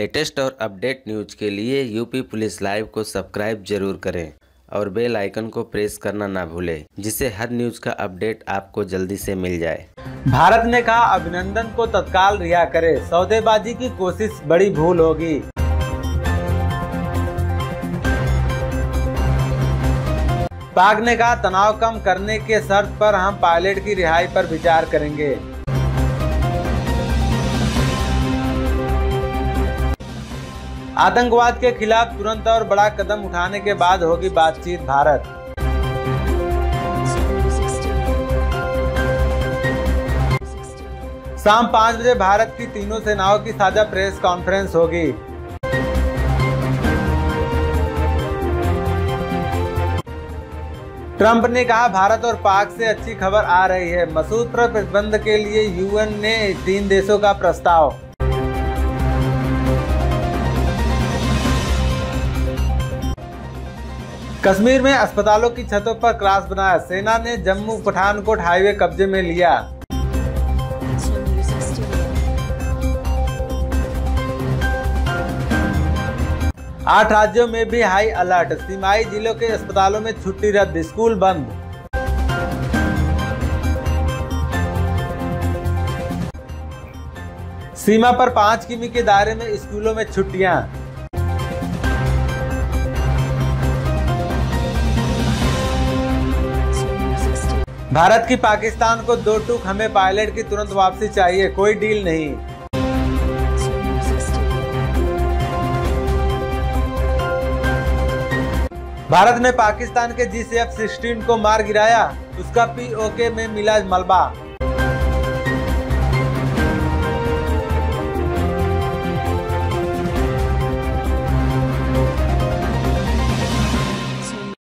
Latest और update news के लिए यूपी पुलिस लाइव को सब्सक्राइब जरूर करें और बेल आइकन को प्रेस करना ना भूलें, जिससे हर न्यूज का अपडेट आपको जल्दी से मिल जाए। भारत ने कहा अभिनंदन को तत्काल रिहा करे, सौदेबाजी की कोशिश बड़ी भूल होगी। पाक ने कहा तनाव कम करने के शर्त पर हम पायलट की रिहाई पर विचार करेंगे। आतंकवाद के खिलाफ तुरंत और बड़ा कदम उठाने के बाद होगी बातचीत भारत। शाम 5 बजे भारत की तीनों सेनाओं की साझा प्रेस कॉन्फ्रेंस होगी। ट्रंप ने कहा भारत और पाक से अच्छी खबर आ रही है। मसूद पर प्रतिबंध के लिए यूएन ने 3 देशों का प्रस्ताव। कश्मीर में अस्पतालों की छतों पर क्रॉस बनाया, सेना ने जम्मू पठानकोट हाईवे कब्जे में लिया। आठ राज्यों में भी हाई अलर्ट, सीमाई जिलों के अस्पतालों में छुट्टी रद्द, स्कूल बंद। सीमा पर 5 किमी के दायरे में स्कूलों में छुट्टियां। भारत की पाकिस्तान को 2 टूक, हमें पायलट की तुरंत वापसी चाहिए, कोई डील नहीं। भारत ने पाकिस्तान के G-16 को मार गिराया, उसका POK में मिला मलबा।